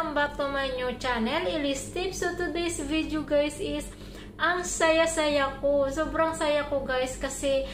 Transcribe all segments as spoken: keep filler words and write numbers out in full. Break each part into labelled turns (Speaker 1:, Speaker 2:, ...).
Speaker 1: welcome back to my new channel, Elise Tips. So today's video guys is ang saya-saya ko. Sobrang saya ko guys kasi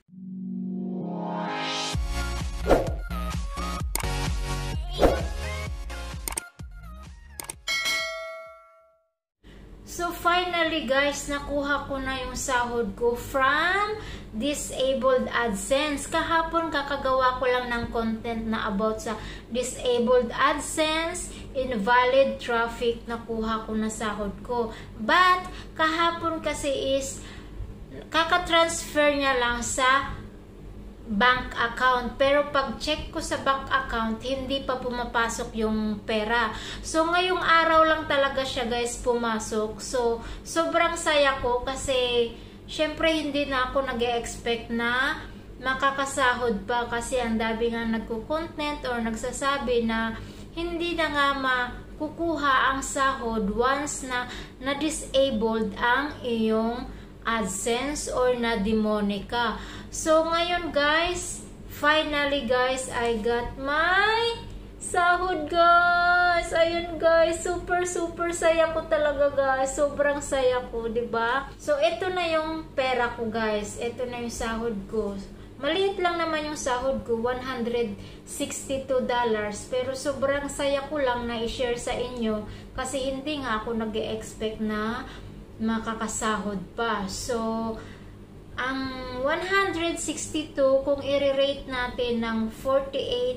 Speaker 1: So finally guys, nakuha ko na yung sahod ko from Disabled AdSense. Kahapon kakagawa ko lang ng content na about sa Disabled AdSense, invalid traffic, nakuha ko na sahod ko. But kahapon kasi is kaka-transfer niya lang sa bank account, pero pag check ko sa bank account hindi pa pumapasok yung pera. So ngayong araw lang talaga siya guys pumasok. So sobrang saya ko kasi syempre hindi na ako nag-e-expect na makakasahod pa, kasi ang dami nga nagko-content or nagsasabi na hindi na nga makukuha ang sahod once na na-disabled ang iyong AdSense or na-demonic ka. So, ngayon guys, finally guys, I got my sahod guys. Ayun guys, super super saya ko talaga guys. Sobrang saya ko, diba? So, ito na yung pera ko guys. Ito na yung sahod ko. Maliit lang naman yung sahod ko, one hundred sixty-two dollars. Pero sobrang saya ko lang na i-share sa inyo kasi hindi nga ako nag-e-expect na makakasahod pa. So, ang one hundred sixty-two, kung i-rate natin ng forty-eight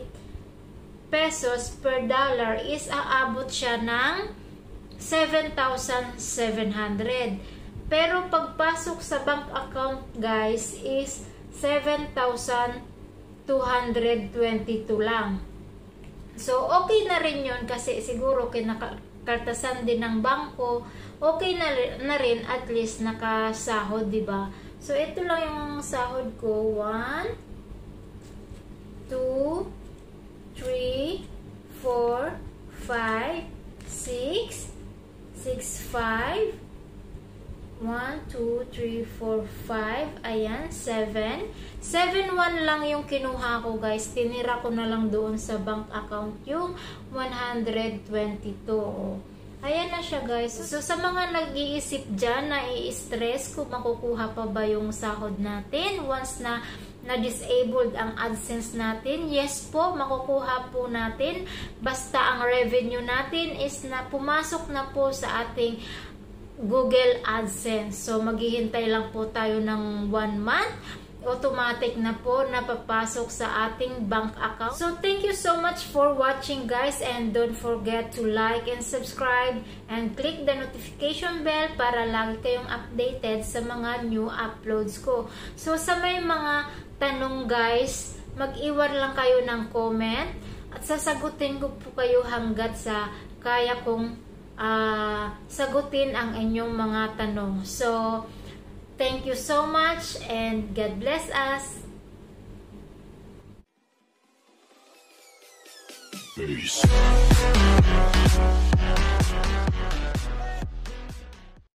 Speaker 1: pesos per dollar, is aabot siya ng seven thousand seven hundred. Pero pagpasok sa bank account guys is seven thousand two hundred twenty-two lang. So, okay na rin yun kasi siguro kinakaltasan din ng bangko. Okay na, na rin, at least nakasahod, diba? So, ito lang yung sahod ko. one, two, three, four, five, six, six, five, one, two, three, four, five, ayan, seven. seven, one lang yung kinuha ko guys. Tinira ko na lang doon sa bank account yung one hundred twenty-two. Ayan na siya guys. So sa mga nag-iisip dyan na i-stress kung makukuha pa ba yung sahod natin once na na-disabled ang AdSense natin, yes po, makukuha po natin. Basta ang revenue natin is na pumasok na po sa ating Google AdSense. So maghihintay lang po tayo ng one month. Automatic na po napapasok sa ating bank account. So thank you so much for watching guys, and don't forget to like and subscribe and click the notification bell para lagi kayong updated sa mga new uploads ko. So sa may mga tanong guys, mag-iwan lang kayo ng comment at sasagutin ko po kayo hanggat sa kaya kong uh, sagutin ang inyong mga tanong. So thank you so much and God bless us. Peace.